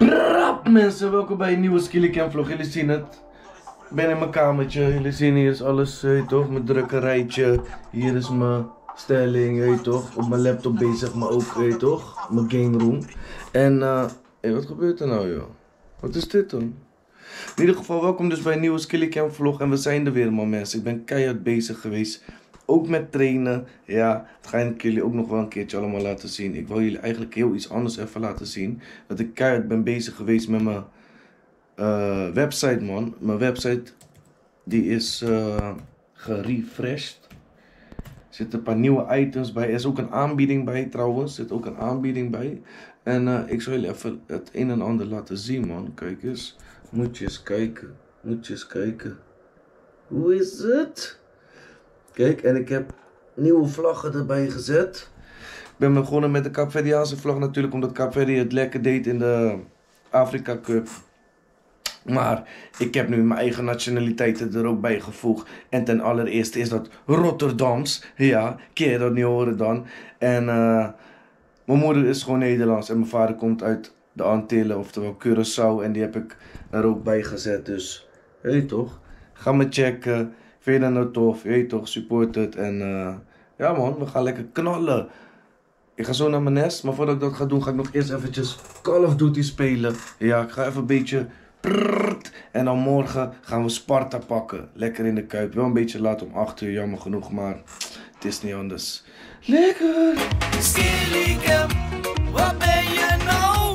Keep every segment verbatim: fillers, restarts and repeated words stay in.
Brap mensen, welkom bij een nieuwe Skillycam vlog. Jullie zien het. Ik ben in mijn kamertje. Jullie zien hier is alles, je toch? Mijn drukkerijtje. Hier is mijn stelling, je toch? Op mijn laptop bezig, maar ook, je toch? Mijn game room. En, uh, hey, wat gebeurt er nou joh? Wat is dit dan? In ieder geval, welkom dus bij een nieuwe Skillycam vlog. En we zijn er weer man mensen. Ik ben keihard bezig geweest. Ook met trainen. Ja, dat ga ik jullie ook nog wel een keertje allemaal laten zien. Ik wil jullie eigenlijk heel iets anders even laten zien. Dat ik keihard ben bezig geweest met mijn uh, website man. Mijn website die is uh, gerefreshed. Er zitten een paar nieuwe items bij. Er is ook een aanbieding bij trouwens. Er zit ook een aanbieding bij. En uh, ik zal jullie even het een en ander laten zien man. Kijk eens. Moet je eens kijken. Moet je eens kijken. Hoe is het? Kijk, en ik heb nieuwe vlaggen erbij gezet. Ik ben begonnen met de Kaapverdiaanse vlag natuurlijk, omdat Kaapverdi het lekker deed in de Afrika Cup. Maar ik heb nu mijn eigen nationaliteiten er ook bij gevoegd. En ten allereerste is dat Rotterdams. Ja, kun je dat niet horen dan. En uh, mijn moeder is gewoon Nederlands en mijn vader komt uit de Antillen, oftewel Curaçao. En die heb ik er ook bij gezet, dus weet je toch. Ga me checken. Vind je dat nou tof? Je weet toch, support het. En uh, ja man, we gaan lekker knallen. Ik ga zo naar mijn nest, maar voordat ik dat ga doen, ga ik nog eerst eventjes Call of Duty spelen. Ja, ik ga even een beetje prrrt. En dan morgen gaan we Sparta pakken. Lekker in de Kuip. Wel een beetje laat om acht uur, jammer genoeg, maar het is niet anders. Lekker! Skillycam, wat ben je nou?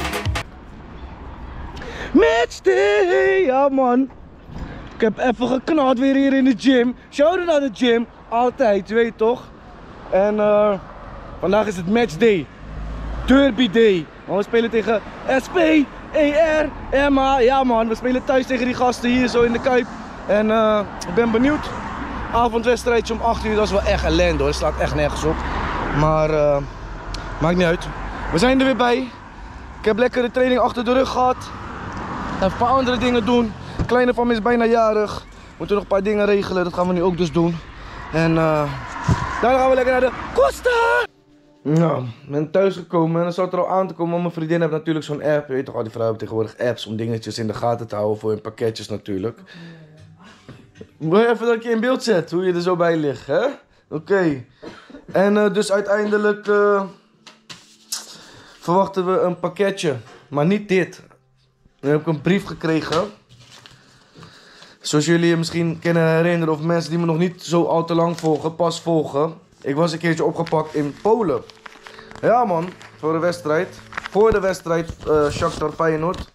Matchday! Ja man! Ik heb even geknald weer hier in de gym. Shout naar de gym. Altijd, je weet toch? En uh, vandaag is het matchday. Derby day. Want we spelen tegen S P, E R, M A. Ja man, we spelen thuis tegen die gasten hier zo in de Kuip. En uh, ik ben benieuwd. Avondwedstrijdje om acht uur, dat is wel echt ellende hoor. Het slaat echt nergens op. Maar uh, maakt niet uit. We zijn er weer bij. Ik heb lekker de training achter de rug gehad. Even een paar andere dingen doen. Kleine van me is bijna jarig. We moeten nog een paar dingen regelen. Dat gaan we nu ook dus doen. En uh, daarna gaan we lekker naar de Costa. Nou, ik ben thuis gekomen en dan zat er al aan te komen. Want mijn vriendin heeft natuurlijk zo'n app. Je weet toch, al die vrouwen hebben tegenwoordig apps om dingetjes in de gaten te houden voor hun pakketjes natuurlijk. Wil je even dat ik je in beeld zet, hoe je er zo bij ligt, hè? Oké. Okay. En uh, dus uiteindelijk uh, verwachten we een pakketje. Maar niet dit. Nu heb ik een brief gekregen. Zoals jullie je misschien kunnen herinneren, of mensen die me nog niet zo al te lang volgen, pas volgen. Ik was een keertje opgepakt in Polen. Ja man, voor de wedstrijd. Voor de wedstrijd uh, Shakhtar Feyenoord.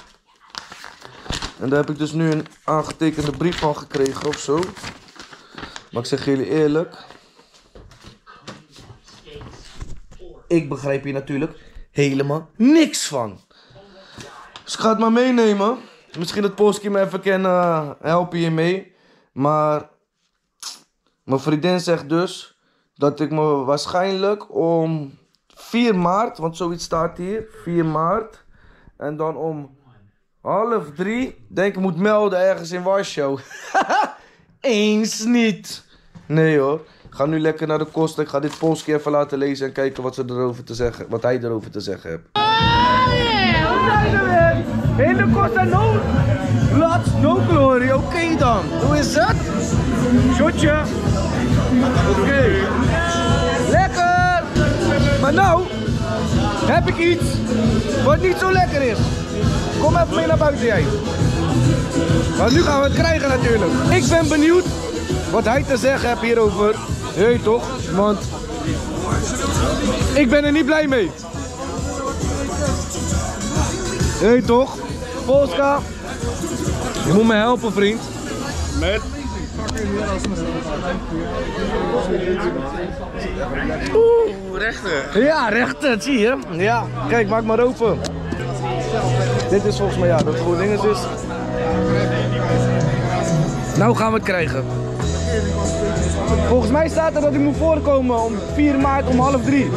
En daar heb ik dus nu een aangetekende brief van gekregen of zo. Maar ik zeg jullie eerlijk. Ik begrijp hier natuurlijk helemaal niks van. Dus ik ga het maar meenemen. Misschien dat Polski me even kan uh, helpen hiermee. Maar mijn vriendin zegt dus dat ik me waarschijnlijk om vier maart, want zoiets staat hier, vier maart. En dan om half drie, denk ik moet melden ergens in Warschau. Eens niet. Nee hoor. Ik ga nu lekker naar de Costa. Ik ga dit Polski even laten lezen en kijken wat, ze erover te zeggen, wat hij erover te zeggen heeft. Oh yeah, hoe zijn we weer? In de Costa no blood, no glory. Oké okay dan. Hoe is het? Shotje. Oké. Okay. Lekker. Maar nou heb ik iets wat niet zo lekker is. Kom even mee naar buiten jij. Want nu gaan we het krijgen natuurlijk. Ik ben benieuwd wat hij te zeggen heeft hierover. Hé toch? Want ik ben er niet blij mee. Hé toch? Polska, je moet me helpen vriend. Met? Oeh, rechter. Ja, rechter, zie je. Ja, kijk, maak maar open. Dit is volgens mij, ja, dat voor dingen is. Nou gaan we het krijgen. Volgens mij staat er dat ik moet voorkomen om vier maart om half drie.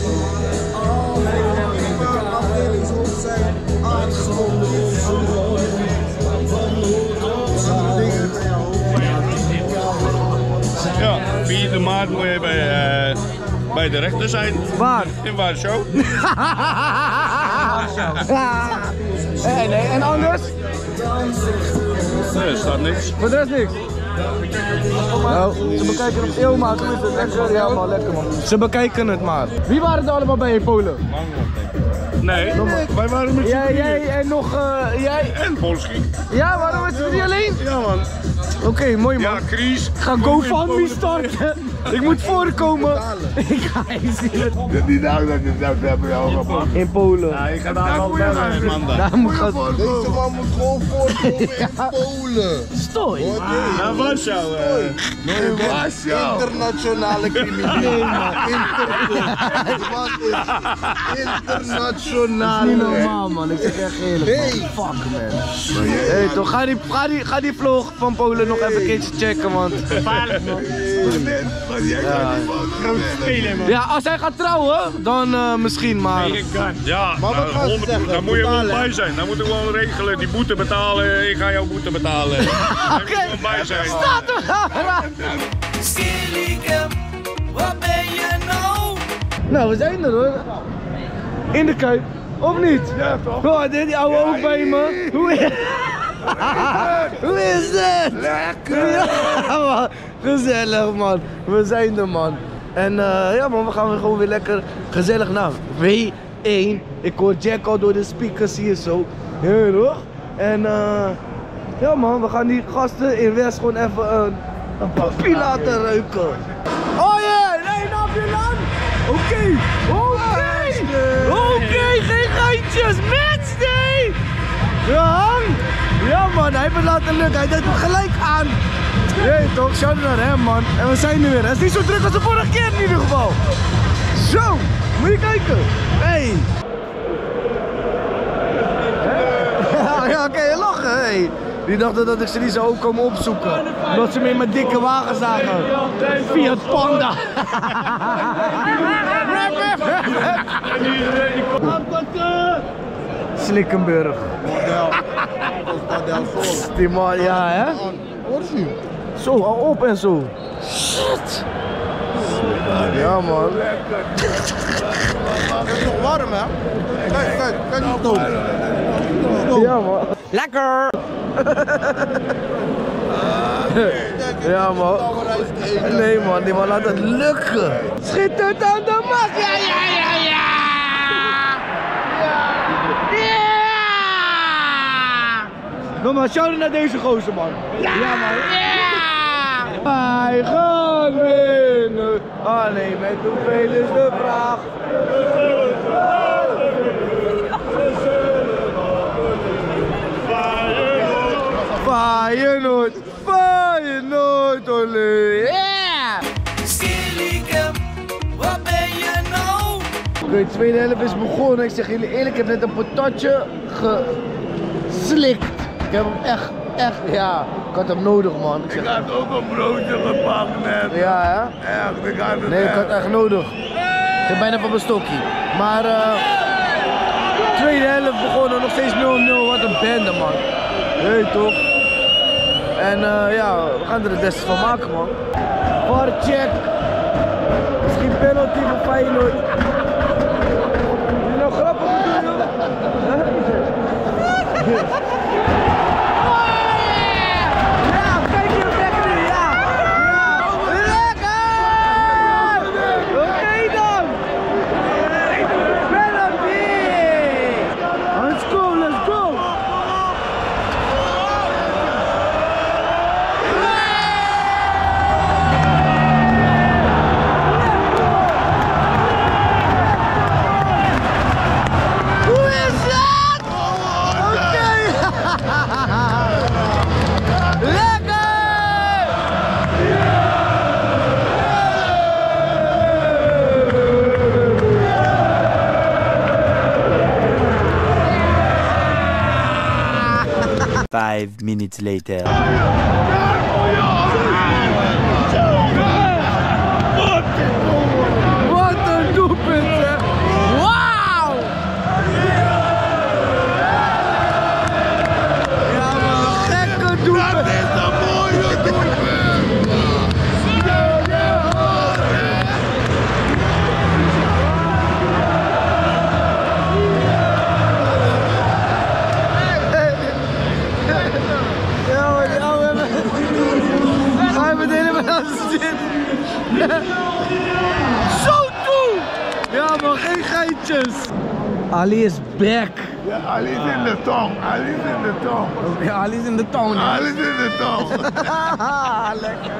Ja, vierde maart moet je bij, uh, bij de rechter zijn. Waar? In Warschau. Warschau. Ja. Nee, nee, en anders? Nee, er staat niks. Voor de rest niks? Nou, ze bekijken het. Yo man, hoe is het? Lekker? Ja man, lekker man. Ze bekijken het maar. Wie waren er allemaal bij in Polen? Nee, wij waren met z'n Jij, drieën. jij en nog, uh, jij? En Polski. Ja, waarom met z'n drieën alleen? Ja man. Oké, okay, mooi man. Ja, Chris. Ik ga GoFundMe starten. Ik moet voorkomen. Ik ga eens zien. Die dag dat je zelf hebt jou In Polen. Ja, je gaat daar wel bellen, man. Daar moet gaan. Deze man moet gewoon voorkomen in Polen. Stooi. Naar Warschau. Nee, Warschau. Internationale crimineel, man. Interpol. Internationale. Niet normaal man, ik zeg echt eerlijk. Hey. Fuck man. Hey toch, ga die, ga, die, ga die vlog van Polen nog even een keertje checken want. Gevaarlijk man. Ja. Ja, als hij gaat trouwen, dan uh, misschien maar. Ja, Maar wat gaan ze honderd zeggen? daar moet je gewoon Betalen. bij zijn. Dan moeten we gewoon regelen. Die boete betalen. Ik ga jouw boete betalen. Daar moet je gewoon bij zijn. Staat er nou? Skilliken, wat ben je nou? Nou, we zijn er hoor. In de Kuip, of niet? Ja, toch? Oh, dit die ouwe ook bij me. Hoe is Hoe is het? Lekker! Ja, man. Gezellig man. We zijn er man. En uh, ja man, we gaan weer gewoon weer lekker gezellig naar W één. Ik hoor Jack al door de speakers hier zo. Ja toch? En uh, ja man, we gaan die gasten in West gewoon even een, een papier laten ruiken. Oh ja, yeah. Nee, nou je land. Oké, oké. Oké, geen geintjes. Matchday! Ja, ja man, hij heeft het laten lukken. Hij deed hem gelijk aan. Nee toch, shout out naar hem man. En we zijn nu weer. Het is niet zo druk als de vorige keer in ieder geval. Zo, moet je kijken. Hey. Ja, ja oké, okay, lachen. Hey. Die dachten dat ik ze niet zou ook komen opzoeken. Omdat ze me in mijn dikke wagen zagen. Fiat Panda. Slikkenburg. Die man, ja hè? Zo, hou op en zo. Shit. Ja man. Het is nog warm, hè? Kijk, kijk, kijk die stoom. Ja man. Lekker. Ja man. Nee man, die man laat het lukken. Schittert aan de mat. Ja, ja, ja, ja. Kom maar, shout-out naar deze gozer man. Ja, ja man. Ja. Wij gaan winnen. Alleen met hoeveel is de vraag? Feyenoord, Feyenoord, olé. Yeah! Skilliken, wat ben je nou? Oké, de tweede helft is begonnen. Ik zeg jullie eerlijk, ik heb net een patatje geslikt. Ik heb hem echt, echt, ja, ik had hem nodig man. Ik, zeg, Ik had ook een broodje gepakt net. ja hè? Echt, ik had het Nee, ik echt. had het echt nodig. Ik heb bijna van mijn stokje. Maar uh, tweede helft begonnen, nog steeds nul nul. Wat een bende man. Hey toch? En uh, ja, we gaan er het beste van maken man. V A R-check. Misschien penalty voor Feyenoord. Is nou grappig? Ja, kijk hier lekker nu, ja. Lekker! Oké dan. Penalty! Let's go, let's go! Hoe is dat? Oké! Lekker! Five minutes later. Wat een doelpunt zeg! Wauw! Ja man, gekke doelpunt! Dat is een mooie doelpunt. jointjes. Ali is back. Ja, Ali is in de tong. Ali is in de tong. Ja, Ali is in de toon. Ali is in de tong. Lekker.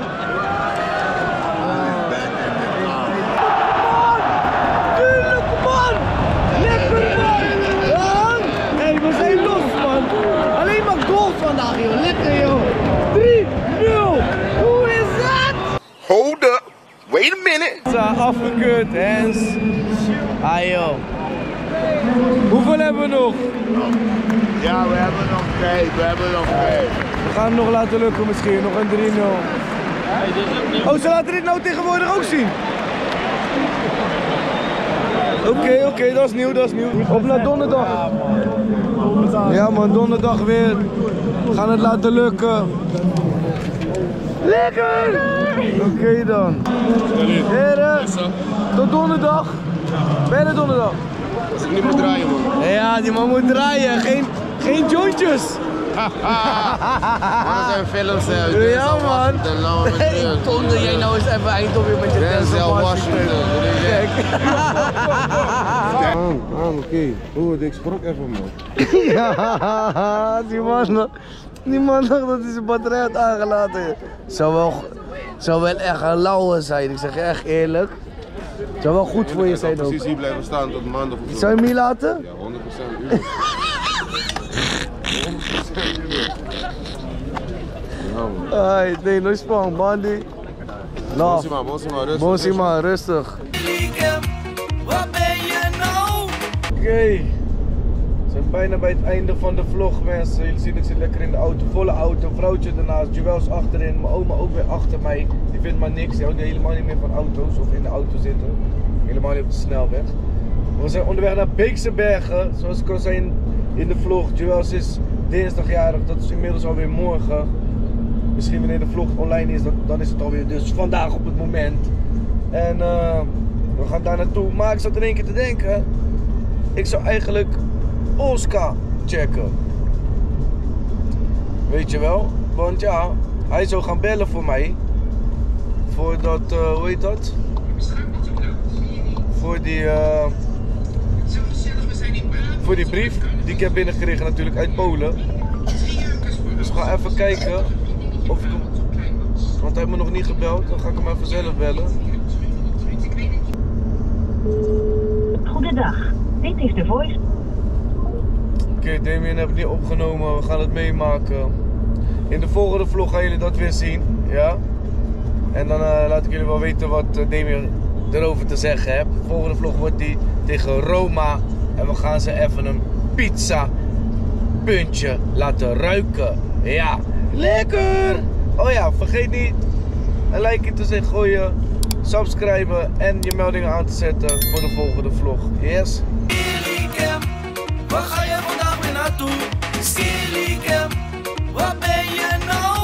Tuurlijk man! Lekker man! Ja? Hey, we zijn los man! Alleen maar goals vandaag joh, lekker joh! drie nul! Hoe is dat? Hold up. Wait a minute. Zijn afgekeurd, Hens. Ah joh. Hoeveel hebben we nog? Ja, we hebben nog vijf. We hebben nog vijf. We gaan het nog laten lukken misschien, nog een drie nul. Oh, ze laten dit nou tegenwoordig ook zien? Oké, okay, oké, okay, dat is nieuw, dat is nieuw. Op naar donderdag. Ja man, donderdag weer. We gaan het laten lukken. Lekker! Oké okay, dan. Heren, tot donderdag. Ben je er donderdag? Als ik niet moet draaien man. Ja, die man moet draaien. Geen, geen jointjes. Dat zijn films hè. Ja man. Hey, toonde jij nou eens even Eindhoven met je Denzel Washington. Kijk. Man, man, oké. Oeh, ik schrok even man. Ja, die man, die man dacht dat hij zijn batterij had aangelaten. Zou wel, zou wel echt een lauwe zijn, ik zeg je echt eerlijk. Zou wel goed voor je zijn ook. Precies hier blijven staan tot maandag of zo. Zou je hem hier laten? Ja, honderd procent uur. Ai, nee, no spang, Bandy. No. Bonsima, Bonsima, rustig. Bonsima, rustig. Waar ben je nou? Oké, okay. We zijn bijna bij het einde van de vlog mensen. Jullie zien ik zit lekker in de auto, volle auto, vrouwtje ernaast, Joëls achterin, mijn oma ook weer achter mij. Die vindt maar niks, die houdt helemaal niet meer van auto's of in de auto zitten. Helemaal niet op de snelweg. We zijn onderweg naar Beekse Bergen, zoals ik al zei in de vlog. Joëls is dinsdagjarig, dat is inmiddels alweer morgen. Misschien wanneer de vlog online is, dan is het alweer dus vandaag op het moment. En uh, we gaan daar naartoe. Maar ik zat in één keer te denken, ik zou eigenlijk Oscar checken. Weet je wel? Want ja, hij zou gaan bellen voor mij. Voor dat, uh, hoe heet dat? Voor die, uh, voor die brief die ik heb binnengekregen natuurlijk uit Polen. Dus we gaan even kijken of ik hem, want hij heeft me nog niet gebeld, dan ga ik hem even zelf bellen. Goedendag, dit is de voice. Oké, okay, Damien heb ik niet opgenomen, we gaan het meemaken. In de volgende vlog gaan jullie dat weer zien, ja? En dan uh, laat ik jullie wel weten wat uh, Damien erover te zeggen heeft. De volgende vlog wordt die tegen Roma en we gaan ze even een pizza puntje laten ruiken. Ja, lekker! Oh ja, vergeet niet een like te zeggen gooien, subscriben en je meldingen aan te zetten voor de volgende vlog. Yes? Skillycam, waar ga je vandaag weer naartoe? Skillycam, waar ben je nou?